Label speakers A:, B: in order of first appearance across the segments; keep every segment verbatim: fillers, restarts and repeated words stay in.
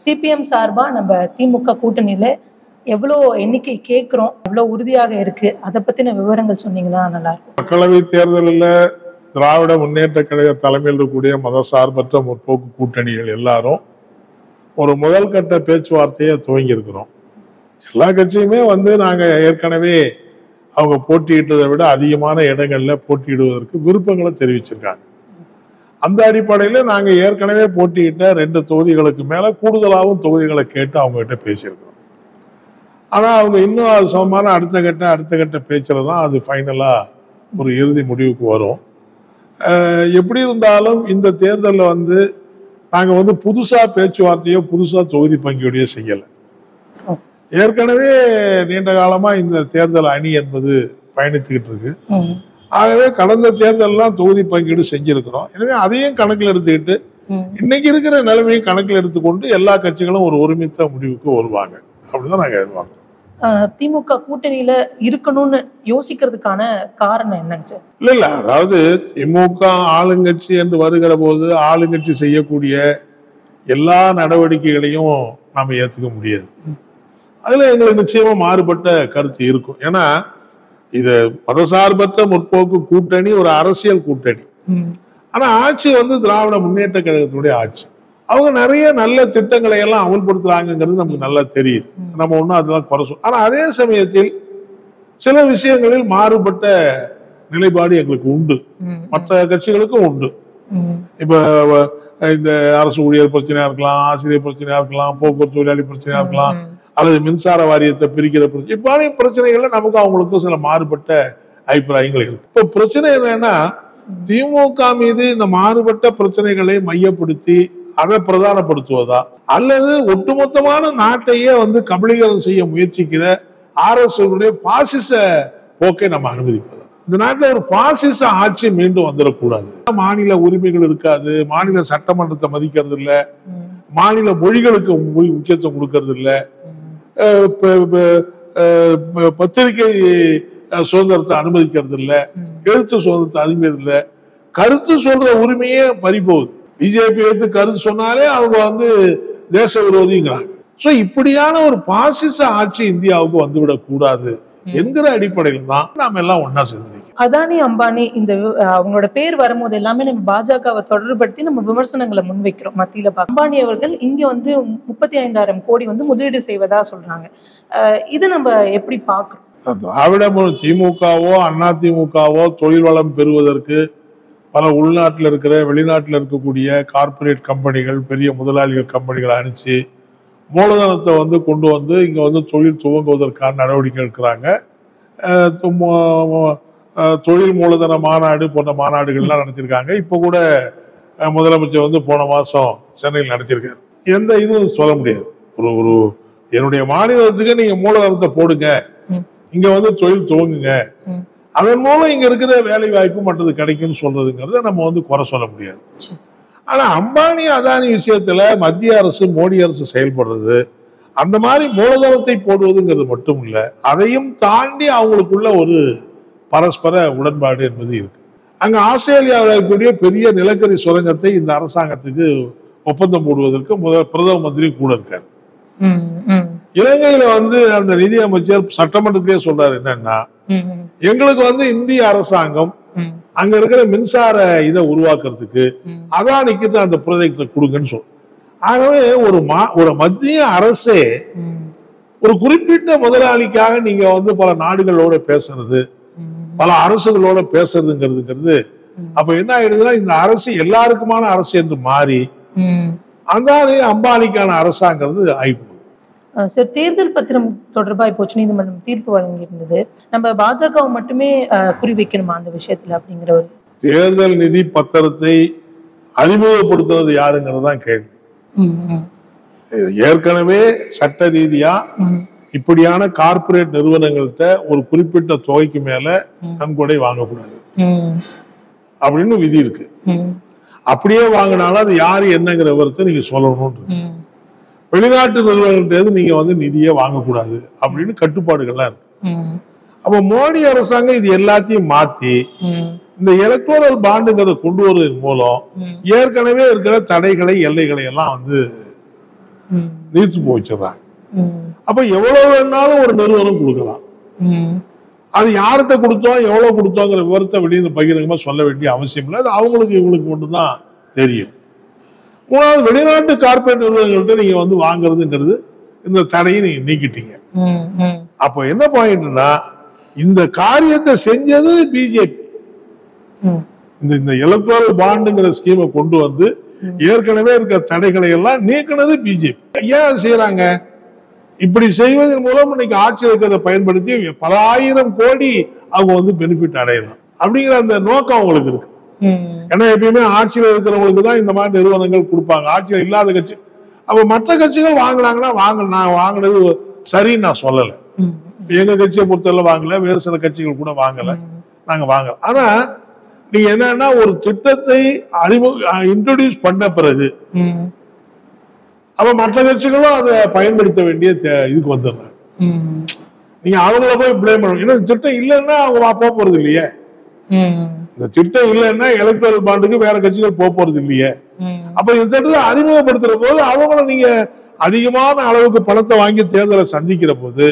A: CPM சார்பா நம்ம திமுக கூட்டணியில எவ்வளோ எண்ணிக்கை கேட்கிறோம், எவ்வளவு உறுதியாக இருக்கு, அதை பத்தின விவரங்கள் சொன்னீங்கன்னா நல்லா இருக்கும்.
B: மக்களவை தேர்தலில் திராவிட முன்னேற்ற கழக தலைமையில் இருக்கக்கூடிய மதசார்பற்ற முற்போக்கு கூட்டணிகள் எல்லாரும் ஒரு முதல் கட்ட பேச்சுவார்த்தையை துவங்கி இருக்கிறோம். எல்லா கட்சியுமே வந்து நாங்க ஏற்கனவே அவங்க போட்டியிட்டதை விட அதிகமான இடங்கள்ல போட்டியிடுவதற்கு விருப்பங்களை தெரிவிச்சிருக்காங்க. அந்த அடிப்படையில நாங்க ஏற்கனவே போட்டியிட்ட ரெண்டு தொகுதிகளுக்கு மேல கூடுதலாகவும் தொகுதிகளை கேட்டு அவங்க கிட்ட பேசியிருக்கிறோம். ஆனா அவங்க இன்னும் அது சமமான அடுத்த கட்ட அடுத்த கட்ட பேச்சுல தான் அது ஃபைனலா ஒரு இறுதி முடிவுக்கு வரும். எப்படி இருந்தாலும் இந்த தேர்தலில் வந்து நாங்க வந்து புதுசா பேச்சுவார்த்தையோ புதுசா தொகுதி பங்கீடையோ செய்யல. ஏற்கனவே நீண்ட காலமா இந்த தேர்தல் அணி என்பது பயணித்துக்கிட்டு இருக்கு. ஆகவே கடந்த தேர்தலாம் தொகுதி பங்கீடு செஞ்சிருக்கிறோம். எனவே அதையும் கணக்கில் எடுத்துக்கிட்டு இன்னைக்கு இருக்கிற நிலைமையும் கணக்கில் எடுத்துக்கொண்டு எல்லா கட்சிகளும் ஒரு ஒருமித்த முடிவுக்கு வருவாங்க அப்படிதான் நாங்க எதிர்பார்க்கிறோம்.
A: திமுக கூட்டணியில இருக்கணும்னு யோசிக்கிறதுக்கான காரணம் என்னங்க சார்?
B: இல்ல இல்ல அதாவது திமுக ஆளுங்கட்சி என்று வருகிற போது ஆளுங்கட்சி செய்யக்கூடிய எல்லா நடவடிக்கைகளையும் நாம ஏத்துக்க முடியாது. அதுல எங்களுக்கு நிச்சயமா மாறுபட்ட கருத்து இருக்கும். ஏன்னா இது மதசார்பற்ற முற்போக்கு கூட்டணி ஒரு அரசியல் கூட்டணி. ஆனா ஆட்சி வந்து திராவிட முன்னேற்ற கழகத்தினுடைய ஆட்சி. அவங்க நிறைய நல்ல திட்டங்களை எல்லாம் அமல்படுத்துறாங்கிறது நமக்கு நல்லா தெரியுது. நம்ம ஒன்றும் அதெல்லாம் குறை சொல்ல. ஆனா அதே சமயத்தில் சில விஷயங்களில் மாறுபட்ட நிலைப்பாடு எங்களுக்கு உண்டு, மற்ற கட்சிகளுக்கும் உண்டு. இப்ப இந்த அரசு ஊழியர் பிரச்சனையா இருக்கலாம், ஆசிரியர் பிரச்சனையா இருக்கலாம், போக்குவரத்து தொழிலாளி பிரச்சனையா இருக்கலாம், அல்லது மின்சார வாரியத்தை பிரிக்கிற பிரச்சனை, இப்ப பிரச்சனைகள்ல நமக்கு அவங்களுக்கும் சில மாறுபட்ட அபிப்பிராயங்கள் இருக்கு. இப்ப பிரச்சனை என்னன்னா திமுக மீது இந்த மாறுபட்ட பிரச்சனைகளை மையப்படுத்தி அதை பிரதானப்படுத்துவதா அல்லது ஒட்டுமொத்தமான நாட்டையே வந்து கபலீகரம் செய்ய முயற்சிக்கிற ஆர் எஸ் எஸ் பாசிச போக்கை நம்ம அனுமதிப்பதா? இந்த நாட்டில் ஒரு பாசிச ஆட்சி மீண்டும் வந்துடக்கூடாது. மாநில உரிமைகள் இருக்காது, மாநில சட்டமன்றத்தை மதிக்கிறது இல்ல, மாநில மொழிகளுக்கு முக்கியத்துவம் கொடுக்கறது இல்ல, பத்திரிகை சுதந்திரத்தை அனுமதிக்கிறது இல்ல, எழுத்து சுதந்திரத்தை அனுமதி இல்ல, கருத்து சொல்ற உரிமையே பறிபோகுது. பிஜேபி எடுத்து கருத்து சொன்னாலே அவங்க வந்து தேச விரோதிங்கிறாங்க. சோ இப்படியான ஒரு பாசிச ஆட்சி இந்தியாவுக்கு வந்துவிடக் கூடாது என்கிற அடிப்படையில் தான் நாம எல்லாம் ஒன்னா சேர்ந்திருக்கோம்.
A: அதானி அம்பானி இந்த அவங்களோட பேர் வரும்போது எல்லாமே நம்ம பாஜகவை தொடர்படுத்தி நம்ம விமர்சனங்களை முன்வைக்கிறோம். மத்தியில அம்பானி அவர்கள் இங்க வந்து முப்பத்தி ஐந்தாயிரம் கோடி வந்து முதலீடு செய்வதா சொல்றாங்க. இது நம்ம எப்படி பாக்குறோம்?
B: திராவிட திமுகவோ அண்ணா திமுகவோ தொழில் வளம் பெறுவதற்கு பல உள்நாட்டில் இருக்கிற வெளிநாட்டில் இருக்கக்கூடிய கார்பரேட் கம்பெனிகள், பெரிய முதலாளிகள் கம்பெனிகளை அனுப்பிச்சு மூலதனத்தை வந்து கொண்டு வந்து இங்கே வந்து தொழில் துவங்குவதற்கான நடவடிக்கை எடுக்கிறாங்க. தொழில் மூலதன மாநாடு போன்ற மாநாடுகள்லாம் நடத்தியிருக்காங்க. இப்போ கூட முதலமைச்சர் வந்து போன மாதம் சென்னையில் நடத்தியிருக்காரு. எந்த இதுவும் சொல்ல முடியாது. ஒரு ஒரு என்னுடைய மாநிலத்துக்கு நீங்கள் மூலதனத்தை போடுங்க, இங்க வந்து தொழில் துவங்குங்க, அதன் மூலம் இங்க இருக்கிற வேலை வாய்ப்பு மற்றது கிடைக்கும்னு சொல்றதுங்கிறத நம்ம வந்து குறை சொல்ல முடியாது. ஆனா அம்பானி அதானி விஷயத்துல மத்திய அரசு மோடி அரசு செயல்படுறது அந்த மாதிரி மூலதனத்தை போடுவதுங்கிறது மட்டும் இல்ல, அதையும் தாண்டி அவங்களுக்குள்ள ஒரு பரஸ்பர உடன்பாடு என்பது இருக்கு. அங்க ஆஸ்திரேலியாவில் இருக்கக்கூடிய பெரிய நிலக்கரி சுரங்கத்தை இந்த அரசாங்கத்துக்கு ஒப்பந்தம் போடுவதற்கு முதல் பிரதம மந்திரி கூட இருக்காரு. இலங்கையில வந்து அந்த நிதி அமைச்சர் சட்டமன்றத்திலே சொல்றாரு என்னன்னா, எங்களுக்கு வந்து இந்திய அரசாங்கம் அங்க இருக்கிற மின்சார இதை உருவாக்குறதுக்கு அதானிக்கு அந்த ப்ராஜெக்ட் கொடுங்கன்னு சொல்ற. ஆகவே ஒரு மா ஒரு மத்திய அரசே ஒரு குறிப்பிட்ட முதலாளிக்காக நீங்க வந்து பல நாடுகளோட பேசுறது, பல அரசுகளோட பேசுறதுங்கிறதுங்கிறது அப்ப என்ன ஆயிடுதுன்னா இந்த அரசு எல்லாருக்குமான அரசு என்று மாறி அந்தானி அம்பானிக்கான அரசாங்கிறது ஆயிடுது.
A: சார், தேர்தல் பத்திரம் தொடர்பாக இப்போ உச்ச நீதிமன்றம் தீர்ப்பு வழங்கியிருந்தது. நம்ம பாஜகவை மட்டுமே குறிவைக்கணுமா அந்த விஷயத்துல அப்படிங்கிற ஒரு
B: தேர்தல் நிதி பத்திரத்தை அறிமுகப்படுத்துவது யாருங்கிறதுதான் கேள்வி. ஏற்கனவே சட்ட ரீதியா இப்படியான கார்பரேட் நிறுவனங்கள்கிட்ட ஒரு குறிப்பிட்ட தொகைக்கு மேல நன்கொடை வாங்கக்கூடாது அப்படின்னு விதி இருக்கு. அப்படியே வாங்கினாலும் அது யாரு என்னங்கிற விவரத்தை நீங்க சொல்லணும். வெளிநாட்டு நிறுவனங்கள் நீங்க வந்து நிதியை வாங்கக்கூடாது அப்படின்னு கட்டுப்பாடுகள்லாம் இருக்கு. அப்ப மோடி அரசாங்கம் இது எல்லாத்தையும் மாத்தி இந்த எலக்டோரல் பாண்டுங்கிறத கொண்டு வருவதன் மூலம் ஏற்கனவே இருக்கிற தடைகளை எல்லைகளை எல்லாம் வந்து நீர்த்து போச்சிடுறாங்க. அப்ப எவ்வளவு வேணாலும் ஒரு நிறுவனம் கொடுக்கலாம். அது யார்கிட்ட கொடுத்தோம் எவ்வளவு கொடுத்தோங்கிற விவரத்தை வெளியே பகிரங்கமா சொல்ல வேண்டிய அவசியம் இல்லை. அது அவங்களுக்கு இவங்களுக்கு மட்டும்தான் தெரியும். மூணாவது, வெளிநாட்டு கார்பரேட் நிறுவனங்கள்ட்ட நீங்க வந்து வாங்குறதுங்கிறது இந்த தடையை நீங்க நீக்கிட்டீங்க. அப்போ என்ன பாயிண்ட்னா, இந்த காரியத்தை செஞ்சது பிஜேபி. இந்த இந்த எலக்ட்ரல் பாண்டுங்கிற ஸ்கீமை கொண்டு வந்து ஏற்கனவே இருக்க தடைகளை எல்லாம் நீக்கினது பிஜேபி. ஏன் செய்யறாங்க? இப்படி செய்வதன் மூலம் இன்னைக்கு ஆட்சியில் இருக்கிறத பயன்படுத்தி பல ஆயிரம் கோடி அவங்க வந்து பெனிஃபிட் அடையலாம் அப்படிங்கிற அந்த நோக்கம் அவங்களுக்கு இருக்கு. ஏன்னா எப்பயுமே ஆட்சியில் இருக்கிறவங்களுக்கு தான் இந்த மாதிரி நிறுவனங்கள் கொடுப்பாங்க. ஆட்சியில் இல்லாத கட்சி அப்ப மற்ற கட்சிகள் வாங்கினாங்கன்னா வாங்க நான் வாங்கினது சரின்னு நான் சொல்லல. எங்க கட்சியை பொறுத்தவரை வாங்கல, வேறு சில கட்சிகள் கூட வாங்கல, நாங்க வாங்கல. ஆனா நீங்க என்னன்னா ஒரு திட்டத்தை அறிமுக இன்ட்ரோடியூஸ் பண்ண பிறகு அப்ப மற்ற கட்சிகளும் அதை பயன்படுத்த வேண்டிய இதுக்கு வந்துடுறாங்க. நீங்க அவங்கள போய் பிளேம் பண்ணணும். ஏன்னா திட்டம் இல்லைன்னா அவங்க போக போறது இல்லையே. இந்த திட்டம் இல்லைன்னா எலக்ட்ரல் பாண்டுக்கு வேற கட்சிகள் போக போறது இல்லையே. அப்ப இந்த திட்டத்தை அறிமுகப்படுத்துற போது அவங்கள நீங்க அதிகமான அளவுக்கு பணத்தை வாங்கி தேர்தலை சந்திக்கிற போது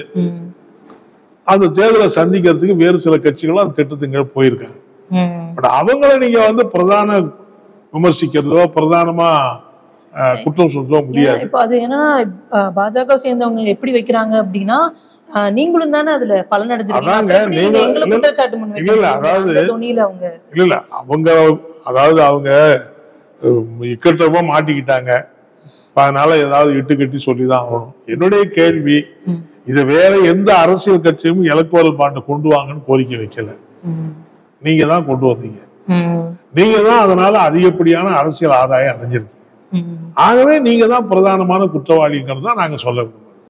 B: அந்த தேர்தலை சந்திக்கிறதுக்கு வேறு சில கட்சிகளும் அந்த திட்டத்துக்கு போயிருக்காங்க. பட் அவங்கள நீங்க வந்து பிரதான விமர்சிக்கிறதோ பிரதானமா குற்றம் சொல்ல முடியாது.
A: இப்போ அது ஏன்னா பாஜக சேர்ந்தவங்க எப்படி வைக்கிறாங்க அப்படின்னா, நீங்களும் தானே அதுல பலன் அடைஞ்சிருக்கீங்க.
B: அதாவது இல்ல இல்ல அவங்க அதாவது அவங்க இக்கட்டமா மாட்டிக்கிட்டாங்க. அதனால ஏதாவது இட்டு கட்டி சொல்லிதான் ஆகணும். என்னுடைய கேள்வி, இதை வேற எந்த அரசியல் கட்சியும் எலக்ட்ரல் பாண்டை கொண்டு வாங்கன்னு கோரிக்கை வைக்கல. நீங்க தான் கொண்டு வந்தீங்க. நீங்க தான் அதனால அதிகப்படியான அரசியல் ஆதாயம் அடைஞ்சிருக்கீங்க. ஆகவே நீங்க தான் பிரதானமான குற்றவாளிங்கிறது தான் நாங்க சொல்ல